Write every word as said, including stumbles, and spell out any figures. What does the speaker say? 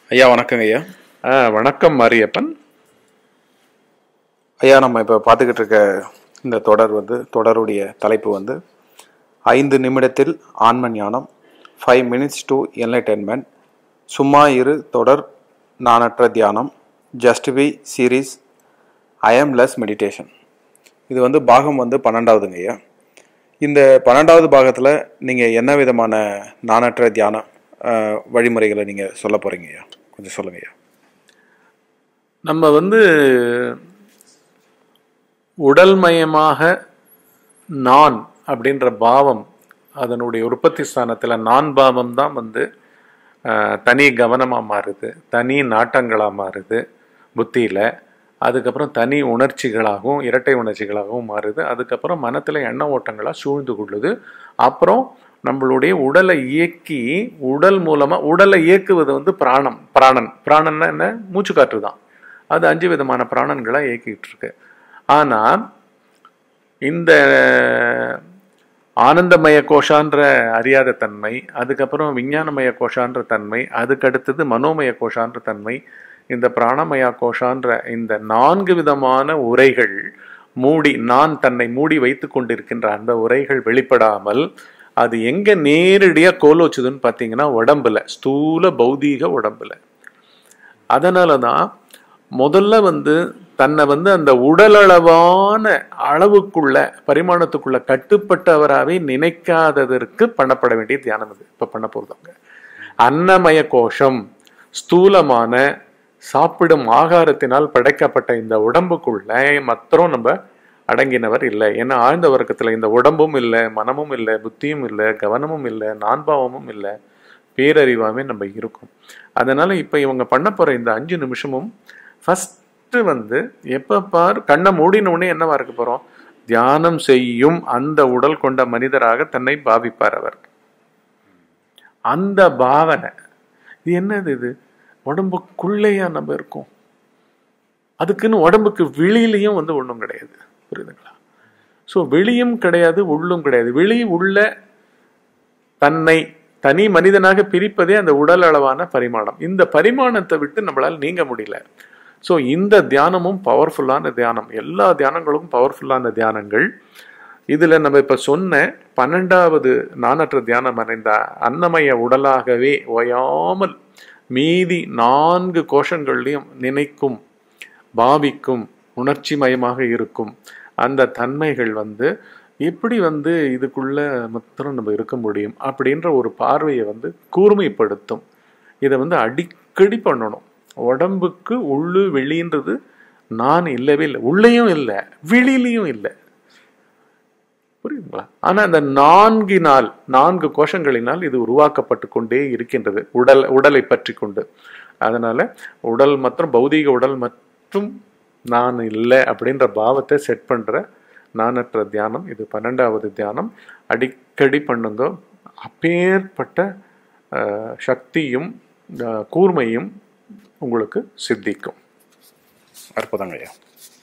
ஐயா வணக்கங்க ஐயா. ஆ வணக்கம் மாரியப்பன். ஐயா, நம்ம இப்போ பார்த்துக்கிட்டு இருக்க இந்த தொடர் வந்து தொடருடைய தலைப்பு வந்து ஐந்து நிமிடத்தில் ஆன்ம ஞானம், ஃபைவ் மினிட்ஸ் டு என்லைட்டன்மெண்ட், சும்மா இரு தொடர், நானற்ற தியானம், ஜஸ்ட் பி சீரீஸ், ஐ ஆம் லெஸ் மெடிடேஷன். இது வந்து பாகம் வந்து பன்னெண்டாவதுங்க ஐயா. இந்த பன்னெண்டாவது பாகத்தில் நீங்கள் என்ன விதமான நானற்ற தியான வழிமுறைகளை நீங்கள் சொல்ல போகிறீங்க ஐயா? கொஞ்சம் சொல்லுங்க ஐயா. நம்ம வந்து உடல்மயமாக நான் அப்படின்ற பாவம், அதனுடைய உற்பத்தி ஸ்தானத்தில் நான் பாவம் தான் வந்து தனி கவனமாக மாறுது, தனி நாட்டங்களாக மாறுது புத்தியில். அதுக்கப்புறம் தனி உணர்ச்சிகளாகவும் இரட்டை உணர்ச்சிகளாகவும் மாறுது. அதுக்கப்புறம் மனத்தில் எண்ண ஓட்டங்களாக சூழ்ந்து கொள்ளுது. அப்புறம் நம்மளுடைய உடலை இயக்கி, உடல் மூலமாக உடலை இயக்குவது வந்து பிராணம் பிராணன் பிராணன்னா என்ன? மூச்சு காற்று தான். அது அஞ்சு விதமான பிராணன்களாக இயக்கிட்டு இருக்கு. ஆனால் இந்த ஆனந்தமய கோஷான்ற அறியாத தன்மை, அதுக்கப்புறம் விஞ்ஞானமய கோஷான்ற தன்மை, அதுக்கடுத்தது மனோமய கோஷான்ற தன்மை, இந்த பிராணமய கோஷான்ற இந்த நான்கு விதமான உரைகள் மூடி, நான் தன்னை மூடி வைத்து கொண்டிருக்கின்ற அந்த உரைகள் வெளிப்படாமல் அது எங்க நேரடியா கோலோச்சுதுன்னு பார்த்தீங்கன்னா உடம்புல, ஸ்தூல பௌதீக உடம்புல. அதனாலதான் முதல்ல வந்து தன்னை வந்து அந்த உடலளவான அளவுக்குள்ள பரிமாணத்துக்குள்ள கட்டுப்பட்டவராகவே நினைக்காததற்கு பண்ணப்பட வேண்டிய தியானம் இது இப்ப பண்ண போறதாங்க. அன்னமய கோஷம், ஸ்தூலமான சாப்பிடும் ஆகாரத்தினால் படைக்கப்பட்ட இந்த உடம்புக்குள்ள மாத்திரம் நம்ம அடங்கினவர் இல்லை. ஏன்னா ஆழ்ந்த வர்க்கத்துல இந்த உடம்பும் இல்லை, மனமும் இல்லை, புத்தியும் இல்லை, கவனமும் இல்லை, நான்பாவமும் இல்லை, பேரறிவாமே நம்ம இருக்கும். அதனால இப்ப இவங்க பண்ண போற இந்த அஞ்சு நிமிஷமும் ஃபர்ஸ்ட் வந்து எப்ப பார் கண்ணை மூடினோடனே என்னவா இருக்க போறோம்? தியானம் செய்யும் அந்த உடல் கொண்ட மனிதராக தன்னை பாவிப்பார் அவர். அந்த பாவனை இது என்னது? இது உடம்புக்குள்ளேயா நம்ம இருக்கோம். அதுக்குன்னு உடம்புக்கு வெளியிலையும் வந்து ஒன்றும் கிடையாது, புரியுதுங்களா? ஸோ வெளியும் கிடையாது, உள்ளும் கிடையாது. வெளி உள்ள தன்னை தனி மனிதனாக பிரிப்பதே அந்த உடல் அளவான பரிமாணம். இந்த பரிமாணத்தை விட்டு நம்மளால் நீங்க முடியல. ஸோ இந்த தியானமும் பவர்ஃபுல்லான தியானம். எல்லா தியானங்களும் பவர்ஃபுல்லான தியானங்கள். இதுல நம்ம இப்ப சொன்ன பன்னெண்டாவது நானற்ற தியானம் அடைந்த அன்னமய உடலாகவே ஓயாமல் மீதி நான்கு கோஷங்கள்லையும் நினைக்கும், பாவிக்கும், உணர்ச்சி மயமாக இருக்கும் அந்த தன்மைகள் வந்து எப்படி வந்து இதுக்குள்ள மாத்திரம் நம்ம இருக்க முடியும் அப்படின்ற ஒரு பார்வையை வந்து கூர்மைப்படுத்தும். இதை வந்து அடிக்கடி பண்ணணும். உடம்புக்கு உள்ளு வெளின்றது நான் இல்லவே இல்லை, உள்ளேயும் இல்லை, வெளியிலையும் இல்லை, புரியுதுங்களா? ஆனா அந்த நான்கினால், நான்கு கோஷங்களினால் இது உருவாக்கப்பட்டு கொண்டே இருக்கின்றது, உடல் உடலை பற்றி கொண்டு. அதனால உடல் மற்றும் பௌதீக உடல் மற்றும் நான் இல்லை அப்படின்ற பாவத்தை செட் பண்ற நானற்ற தியானம் இது பன்னெண்டாவது தியானம். அடிக்கடி பண்ணுங்க. அப்பேற்பட்ட சக்தியும் கூர்மையும் உங்களுக்கு சித்திக்கும். அற்புதங்க ஐயா.